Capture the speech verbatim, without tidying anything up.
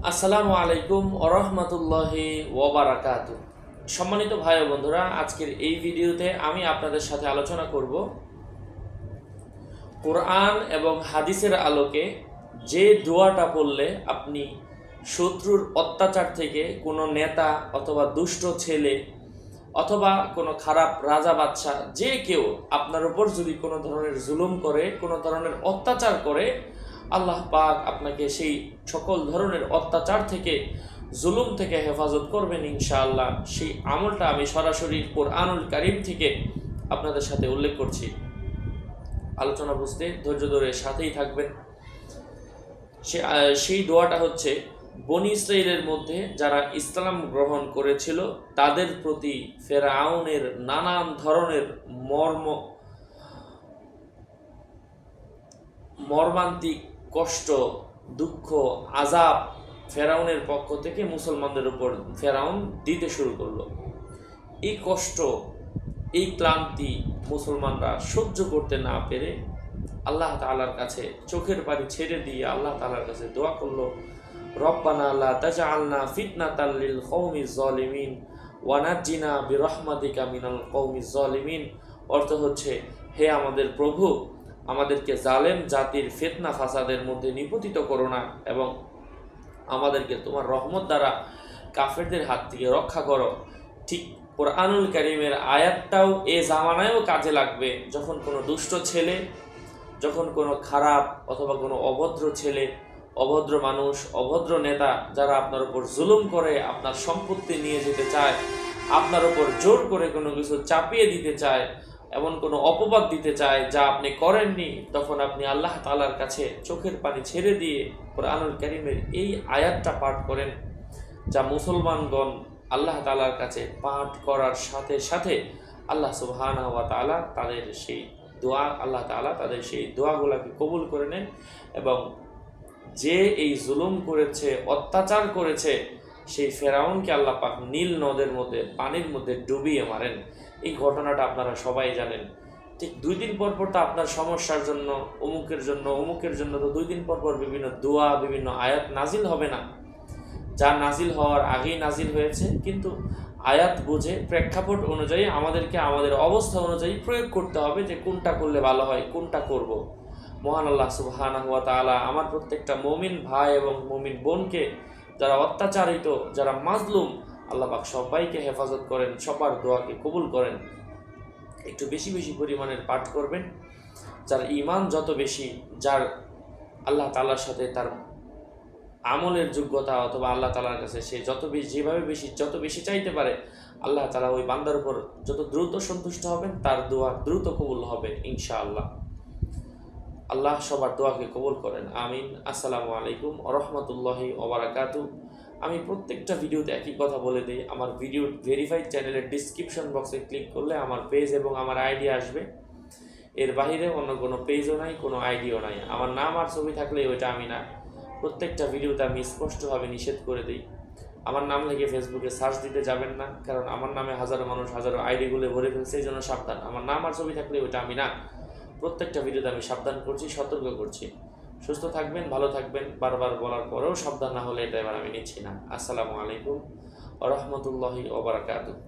আসসালামু আলাইকুম ওয়া রাহমাতুল্লাহি ওয়া বারাকাতুহু। সম্মানিত ভাই ও বন্ধুরা, আজকের এই ভিডিওতে আমি আপনাদের সাথে আলোচনা করব কোরআন এবং হাদিসের আলোকে যে দোয়াটা পড়লে আপনি শত্রুর অত্যাচার থেকে কোনো নেতা অথবা দুষ্ট ছেলে অথবা কোনো খারাপ রাজা বাদশা যে কেউ আপনার উপর যদি কোনো ধরনের জুলুম করে, কোনো ধরনের অত্যাচার করে, আল্লাহ পাক আপনাকে সেই সকল ধরনের অত্যাচার থেকে, জুলুম থেকে হেফাজত করবেন ইনশাআল্লাহ। সেই আমলটা আমি সরাসরি কোরআনুল কারীম থেকে আপনাদের সাথে উল্লেখ করছি। আলোচনা বুঝতে ধৈর্য ধরে সাথেই থাকবেন। সে সেই দোয়াটা হচ্ছে, বনী ইসরাইলের মধ্যে যারা ইসলাম গ্রহণ করেছিল তাদের প্রতি ফেরাউনের নানান ধরনের মর্ম মর্মান্তিক কষ্ট, দুঃখ, আযাব ফেরাউনের পক্ষ থেকে মুসলমানদের উপর ফেরাউন দিতে শুরু করলো। এই কষ্ট, এই ক্লান্তি মুসলমানরা সহ্য করতে না পেরে আল্লাহ তাআলার কাছে চোখের পানি ছেড়ে দিয়ে আল্লাহ তাআলার কাছে দোয়া করলো, রব্বানা লা তাজআলনা ফিতনাতাল লিল কওমিজ জালিমিন ওয়া নাজ্জিনা বিরহমাতিকা মিনাল কওমিজ জালিমিন। অর্থ হচ্ছে, হে আমাদের প্রভু, আমাদেরকে জালেম জাতির ফিতনা ফাসাদের মধ্যে নিপতিত করো না এবং আমাদেরকে তোমার রহমত দ্বারা কাফেরদের হাত থেকে রক্ষা করো। ঠিক কোরআনুল কারীমের আয়াতটাও এ জামানায়ও কাজে লাগবে। যখন কোনো দুষ্ট ছেলে, যখন কোনো খারাপ অথবা কোনো অভদ্র ছেলে, অভদ্র মানুষ, অভদ্র নেতা যারা আপনার উপর জুলুম করে, আপনার সম্পত্তি নিয়ে যেতে চায়, আপনার উপর জোর করে কোনো কিছু চাপিয়ে দিতে চায়, এমন কোনো অপবাদ দিতে চায় যা আপনি করেননি, তখন আপনি আল্লাহ তাআলার কাছে চোখের পানি ছেড়ে দিয়ে কোরআনুল কারীমের এই আয়াতটা পাঠ করেন, যা মুসলমানগণ আল্লাহ তাআলার কাছে পাঠ করার সাথে সাথে আল্লাহ সুবহানাহু ওয়া তাআলা তাদের সেই দোয়া আল্লাহ তাআলা তাদের সেই দোয়াগুলোকে কবুল করে নেন এবং যে এই জুলুম করেছে, অত্যাচার করেছে, সেই ফেরাউনকে আল্লাহ পাক নীল নদের মধ্যে, পানির মধ্যে ডুবিয়ে মারেন। এই ঘটনাটা আপনারা সবাই জানেন। ঠিক দুই দিন পর পর তো আপনার সমস্যার জন্য, অমুকের জন্য অমুকের জন্য তো দুই দিন পর পর বিভিন্ন দোয়া, বিভিন্ন আয়াত নাজিল হবে না, যা নাজিল হওয়ার আগেই নাজিল হয়েছে। কিন্তু আয়াত বুঝে, প্রেক্ষাপট অনুযায়ী আমাদেরকে আমাদের অবস্থা অনুযায়ী প্রয়োগ করতে হবে যে কোনটা করলে ভালো হয়, কোনটা করব। মহান আল্লাহ সুবহানাহু ওয়া তাআলা আমার প্রত্যেকটা মুমিন ভাই এবং মুমিন বোনকে, যারা অত্যাচারিত, যারা মাজলুম, আল্লাহ পাক সবাইকে হেফাজত করেন, সবার দোয়াকে কবুল করেন। একটু বেশি বেশি পরিমাণের পাঠ করবেন। যার ঈমান যত বেশি, যার আল্লাহ তাআলার সাথে তার আমলের যোগ্যতা অথবা আল্লাহ তাআলার কাছে সে যত বেশি, যেভাবে বেশি যত বেশি চাইতে পারে, আল্লাহ তাআলা ওই বান্দার উপর যত দ্রুত সন্তুষ্ট হবেন, তার দোয়া দ্রুত কবুল হবে ইনশাআল্লাহ। আল্লাহ সবার দোয়াকে কবুল করেন, আমিন। আসসালামু আলাইকুম ওয়া রাহমাতুল্লাহি ওয়া বারাকাতুহু। আমি প্রত্যেকটা ভিডিওতে একই কথা বলে দিই, আমার ভিডিও ভেরিফাইড চ্যানেলের ডিসক্রিপশন বক্সে ক্লিক করলে আমার পেজ এবং আমার আইডি আসবে। এর বাহিরে অন্য কোনো পেজও নাই, কোনো আইডিও নাই। আমার নাম আর ছবি থাকলে ওইটা আমি না। প্রত্যেকটা ভিডিওতে আমি স্পষ্টভাবে নিষেধ করে দিই, আমার নাম লিখে ফেসবুকে সার্চ দিতে যাবেন না, কারণ আমার নামে হাজারো মানুষ হাজারো আইডিগুলো ভরে ফেলছে, এই জন্য সাবধান। আমার নাম আর ছবি থাকলে ওইটা আমি না। প্রত্যেকটা ভিডিওতে আমি সাবধান করছি, সতর্ক করছি। সুস্থ থাকবেন, ভালো থাকবেন। বারবার বলার পরেও সাবধান না হলে এটা এবার আমি নিচ্ছি না। আসসালামু আলাইকুম ওয়া রাহমাতুল্লাহি ওয়া বারাকাতুহু।